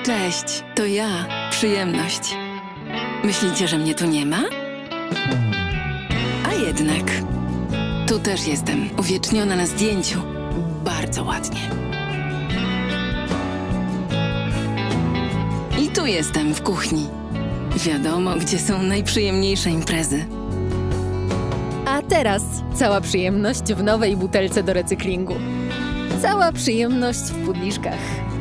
Cześć, to ja, Przyjemność. Myślicie, że mnie tu nie ma? A jednak. Tu też jestem, uwieczniona na zdjęciu. Bardzo ładnie. I tu jestem, w kuchni. Wiadomo, gdzie są najprzyjemniejsze imprezy. A teraz cała przyjemność w nowej butelce do recyklingu. Cała przyjemność w pudliszkach.